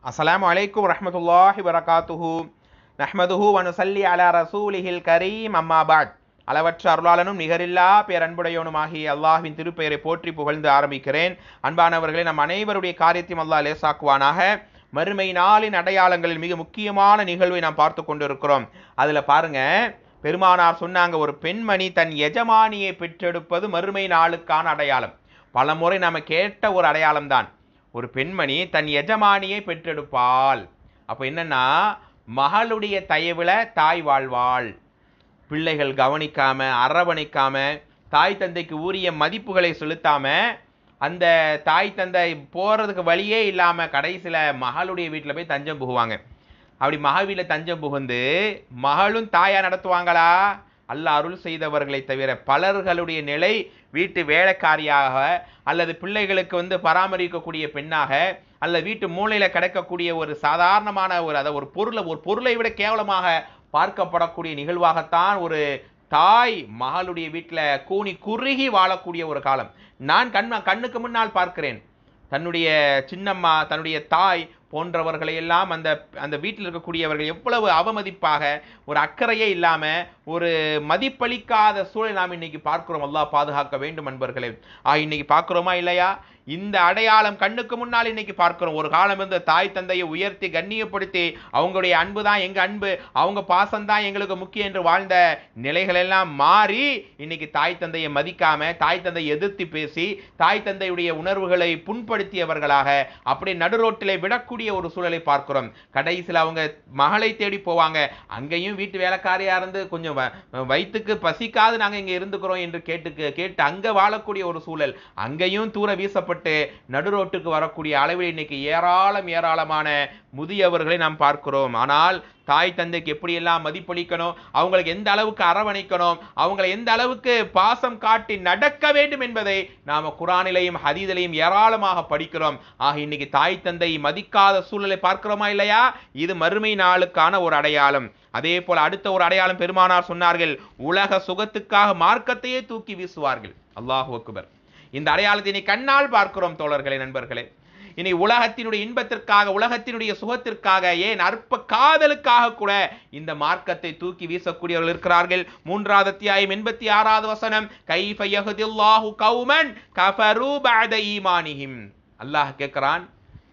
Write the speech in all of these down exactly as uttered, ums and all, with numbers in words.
அஸ்ஸலாமு அலைக்கும் வரஹ்மத்துல்லாஹி வபரகாத்துஹு. நஹ்மதுஹு வ நுஸல்லி அலா ரசூலிஹில் கரீம். அம்மா பஅத். அளவற்ற அருளாளனும் நிகரில்லா பேரன்புடையவனுமாகிய அல்லாஹ்வின் திருப்பெயரை போற்றி புகழ்ந்து ஆரம்பிக்கிறேன். அன்பானவர்களே, நம் அனைவருடைய காரியத்தையும் அல்லாஹ் லேசாக்குவானாக. மறுமை நாளின் அடையாளங்களில் மிக முக்கியமான நிகழ்வை நாம் பார்த்து கொண்டிருக்கிறோம். அதுல பாருங்க, பெருமானார் சொன்னாங்க, ஒரு பெண்மணி தன் எஜமானியை பெற்றெடுப்பது மறுமை நாளுக்கான அடையாளம். பல முறை நாம கேட்ட ஒரு அடையாளம் தான். ஒரு பெண்மணி தன் எஜமானியை பெற்றெடுப்பாள். அப்ப என்னன்னா, மகளுடைய தயவுல தாய் வாழ்வாள். பிள்ளைகள் கவனிக்காம, அரவணைக்காம, தாய் தந்தைக்கு உரிய மதிப்புகளை செலுத்தாம, அந்த தாய் தந்தை போறதுக்கு வழியே இல்லாம கடைசியில மகளுடைய வீட்டில் போய் தஞ்சம் புகுவாங்க. அப்படி மகள் வீட்டில் தஞ்சம் புகுந்து மகளும் தாயா நடத்துவாங்களா? அல்லாஹ் அருள் செய்தவர்களை தவிர பலர்களுடைய நிலை வீட்டு வேலைக்காரியாக, அல்லது பிள்ளைகளுக்கு வந்து பராமரிக்கக்கூடிய பெண்ணாக, அல்லது வீட்டு மூலையில கிடைக்கக்கூடிய ஒரு சாதாரணமான ஒரு அதை ஒரு பொருளை ஒரு பொருளை விட கேவலமாக பார்க்கப்படக்கூடிய நிகழ்வாகத்தான் ஒரு தாய் மகளுடைய வீட்டில் கூனி குறுகி வாழக்கூடிய ஒரு காலம் நான் கண் கண்ணுக்கு முன்னால் பார்க்கிறேன். தன்னுடைய சின்னம்மா, தன்னுடைய தாய் போன்றவர்களை எல்லாம் அந்த அந்த வீட்டில் இருக்கக்கூடியவர்கள் எவ்வளவு அவமதிப்பாக, ஒரு அக்கறையே இல்லாம, ஒரு மதிப்பளிக்காத சூழலை நாம் இன்னைக்கு பார்க்கிறோம். அல்லாஹ் பாதுகாக்க வேண்டும் அன்பர்களே. ஆ இன்னைக்கு பார்க்கிறோமா இல்லையா? இந்த அடையாளம் கண்ணுக்கு முன்னால் இன்னைக்கு பார்க்கிறோம். ஒரு காலம் இருந்த தாய் தந்தையை உயர்த்தி கண்ணியப்படுத்தி அவங்களுடைய அன்பு தான் எங்க அன்பு, அவங்க பாசம் தான் எங்களுக்கு முக்கியம் என்று வாழ்ந்த நிலைகள் எல்லாம் மாறி இன்னைக்கு தாய் தந்தையை மதிக்காம, தாய் தந்தையை எதிர்த்து பேசி, தாய் தந்தையுடைய உணர்வுகளை புண்படுத்தியவர்களாக அப்படி நடுரோட்டிலே விடக்கூடிய ஒரு சூழலை பார்க்கிறோம். கடைசியில் அவங்க மகளை தேடி போவாங்க. அங்கேயும் வீட்டு வேலைக்காரியா இருந்து கொஞ்சம் வயிற்றுக்கு பசிக்காது நாங்க இங்க இருந்துக்கிறோம் என்று கேட்டு கேட்டு அங்க வாழக்கூடிய ஒரு சூழல், அங்கேயும் தூர வீசப்பட்டு நடுரோட்டுக்கு வரக்கூடிய அளவில் இன்னைக்கு ஏராளம் ஏராளமான முதியவர்களை நாம் பார்க்கிறோம். ஆனால் தாய் தந்தைக்கு எப்படி எல்லாம் மதிப்பளிக்கணும், அவங்களுக்கு எந்த அளவுக்கு அரவணைக்கணும், அவங்களை எந்த அளவுக்கு பாசம் காட்டி நடக்க வேண்டும் என்பதை நாம குர்ஆனிலையும் ஹதீஸிலையும் ஏராளமாக படிக்கிறோம். ஆக இன்னைக்கு தாய் தந்தை மதிக்காத சூழலை பார்க்கிறோமா இல்லையா? இது மறுமை நாளுக்கான ஒரு அடையாளம். அதே போல அடுத்த ஒரு அடையாளம் பெருமானார் சொன்னார்கள், உலக சுகத்துக்காக மார்க்கத்தையே தூக்கி வீசுவார்கள். அல்லாஹு அக்பர். இந்த அடையாளத்தை நீ கண்ணால் பார்க்கிறோம் தோழர்களே, நண்பர்களே. இனி உலகத்தினுடைய இன்பத்திற்காக, உலகத்தினுடைய சுகத்திற்காக, ஏன் அற்ப காதலுக்காக கூட இந்த மார்க்கத்தை தூக்கி வீசக்கூடியவர்கள் இருக்கிறார்கள். மூன்றாவது அத்தியாயம் எண்பத்தி ஆறாவது வசனம், கைஃப யஹ்தில்லாஹு கௌமன் கஃபரு பஅத ஈமானிஹிம். அல்லாஹ் கேட்கிறான்,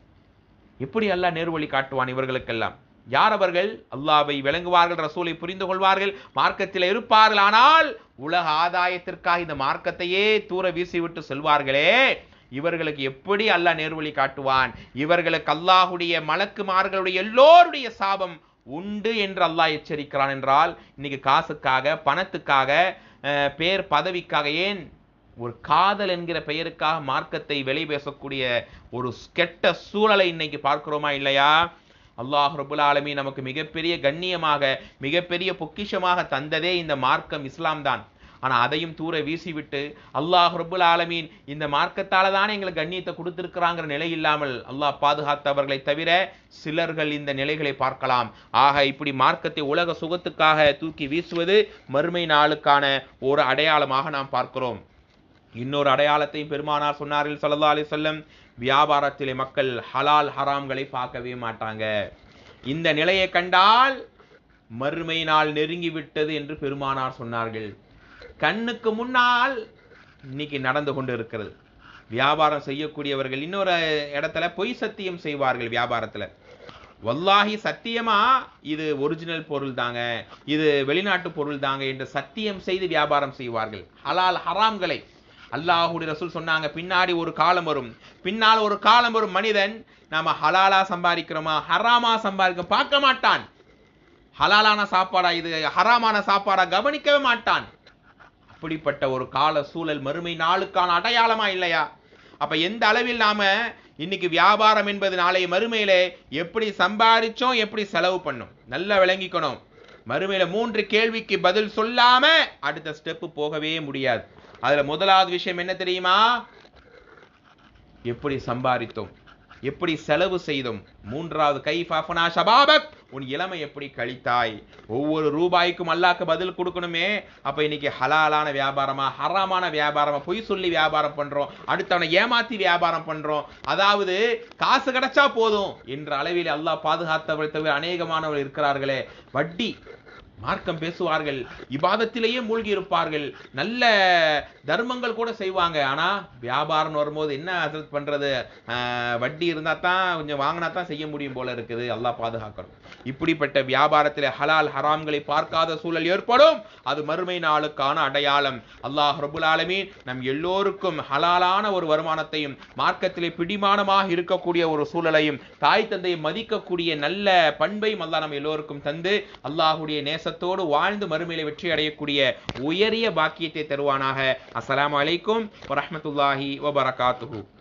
எப்படி அல்லாஹ் நேர்வழி காட்டுவான் இவர்களுக்கெல்லாம்? யார் அவர்கள்? அல்லாஹ்வை விளங்குவார்கள், ரசூலை புரிந்து கொள்வார்கள், மார்க்கத்தில் இருப்பார்கள். ஆனால் உலக ஆதாயத்திற்காக இந்த மார்க்கத்தையே தூர வீசிவிட்டு செல்வார்களே, இவர்களுக்கு எப்படி அல்லாஹ் நேர்வழி காட்டுவான்? இவர்களுக்கு அல்லாஹுடைய மலக்குமார்களுடைய எல்லோருடைய சாபம் உண்டு என்று அல்லாஹ் எச்சரிக்கிறான். என்றால் இன்னைக்கு காசுக்காக, பணத்துக்காக, பேர் பதவிக்காக, ஏன் ஒரு காதல் என்கிற பெயருக்காக மார்க்கத்தை வெளி பேசக்கூடிய ஒரு கெட்ட சூழலை இன்னைக்கு பார்க்கிறோமா இல்லையா? அல்லாஹ் ரப்புல் ஆலமீன் நமக்கு மிகப்பெரிய கண்ணியமாக, மிகப்பெரிய பொக்கிஷமாக தந்ததே இந்த மார்க்கம் இஸ்லாம் தான். ஆனால் அதையும் தூர வீசிவிட்டு அல்லாஹ் ரப்புல் ஆலமீன் இந்த மார்க்கத்தால தானே எங்களுக்கு கண்ணியத்தை கொடுத்திருக்கிறாங்கிற நிலை இல்லாமல் அல்லாஹ் பாதுகாத்தவர்களை தவிர சிலர்கள் இந்த நிலைகளை பார்க்கலாம். ஆக இப்படி மார்க்கத்தை உலக சுகத்துக்காக தூக்கி வீசுவது மறுமை நாளுக்கான ஒரு அடையாளமாக நாம் பார்க்கிறோம். இன்னொரு அடையாளத்தையும் பெருமானார் சொன்னார்கள் ஸல்லல்லாஹு அலைஹி வஸல்லம், வியாபாரத்திலே மக்கள் ஹலால் ஹராம்களை பார்க்கவே மாட்டாங்க. இந்த நிலையை கண்டால் மறுமை நாள் நெருங்கி விட்டது என்று பெருமானார் சொன்னார்கள். கண்ணுக்கு முன்னால் இன்னைக்கு நடந்து கொண்டு இருக்கிறது. வியாபாரம் செய்யக்கூடியவர்கள் இன்னொரு இடத்துல பொய் சத்தியம் செய்வார்கள். வியாபாரத்துல வல்லாஹி சத்தியமா இது ஒரிஜினல் பொருள் தாங்க, இது வெளிநாட்டு பொருள் தாங்க என்று சத்தியம் செய்து வியாபாரம் செய்வார்கள். ஹலால் ஹராம்களை அல்லாஹுடைய ரசூல் சொன்னாங்க, பின்னாடி ஒரு காலம் வரும், பின்னால் ஒரு காலம் வரும், மனிதன் நாம ஹலாலா சம்பாதிக்கிறோமா ஹராமா சம்பாதிக்க பார்க்க மாட்டான். ஹலாலான சாப்பாடா இது ஹராமான சாப்பாடா கவனிக்கவே மாட்டான். அப்படிப்பட்ட ஒரு கால சூழல் மறுமை நாளுக்கான அடையாளமா இல்லையா? அப்ப எந்த அளவில் நாம இன்னைக்கு வியாபாரம் என்பது நாளை மறுமையிலே எப்படி சம்பாதிச்சோம், எப்படி செலவு பண்ணோம் நல்லா விளங்கிக்கணும். மறுமையில மூன்று கேள்விக்கு பதில் சொல்லாம அடுத்த ஸ்டெப் போகவே முடியாது. அதுல முதலாவது விஷயம் என்ன தெரியுமா? எப்படி சம்பாதித்தோம், எப்படி செலவு செய்தோம். மூன்றாவது கைஃப அஃப்னா ஷபாபக், உன் இளமை எப்படி கழித்தாய். ஒவ்வொரு ரூபாய்க்கும் அல்லாஹ்க்கு பதில் கொடுக்கணுமே. அப்ப இன்னைக்கு ஹலாலான வியாபாரமா ஹராமான வியாபாரமா, பொய் சொல்லி வியாபாரம் பண்றோம், அடுத்தவனை ஏமாத்தி வியாபாரம் பண்றோம். அதாவது காசு கிடைச்சா போதும் என்ற அளவில் அல்லாஹ் பாதுகாத்தவர்கள் தவிர அநேகமானவர்கள் இருக்கிறார்களே. வட்டி மார்க்கம் பேசுவார்கள், இபாதத்திலேயே மூழ்கி இருப்பார்கள், நல்ல தர்மங்கள் கூட செய்வாங்க. ஆனா வியாபாரம் வரும்போது என்ன ஹசரத் பண்றது, வட்டி இருந்தா தான் கொஞ்சம் வாங்கினா தான் செய்ய முடியும் போல இருக்குது. அல்லாஹ் பாதுகாக்கணும். இப்படிப்பட்ட வியாபாரத்தில் ஹலால் ஹராம்களை பார்க்காத சூழல் ஏற்படும். அது மறுமை நாளுக்கான அடையாளம். அல்லாஹ் ரப்புல் ஆலமீன் நம் எல்லோருக்கும் ஹலாலான ஒரு வருமானத்தையும், மார்க்கத்திலே பிடிமானமாக இருக்கக்கூடிய ஒரு சூழலையும், தாய் தந்தையை மதிக்கக்கூடிய நல்ல பண்பையும் அல்லாஹ் நம் எல்லோருக்கும் தந்து அல்லாஹ்வுடைய நேச தோடு வாழ்ந்து மறுமையிலே வெற்றி அடையக்கூடிய உயரிய பாக்கியத்தை தருவானாக. அஸ்ஸலாமு அலைக்கும் வரஹ்மத்துல்லாஹி வபரகாத்துஹு.